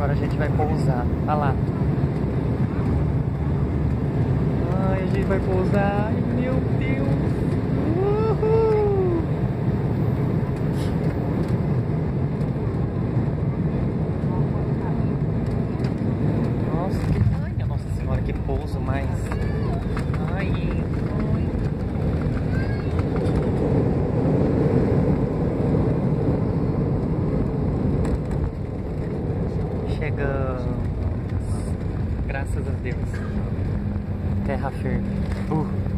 agora a gente vai pousar. Olha lá. Ai, a gente vai pousar. Ai, meu Deus. Uhul. Nossa, ai, nossa senhora, que pouso mais. Ai. Chegamos. Graças a Deus. Terra firme.